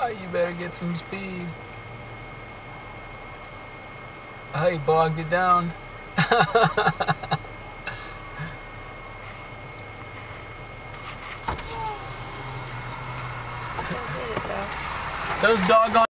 You better get some speed. Oh, you bogged it down. Those doggone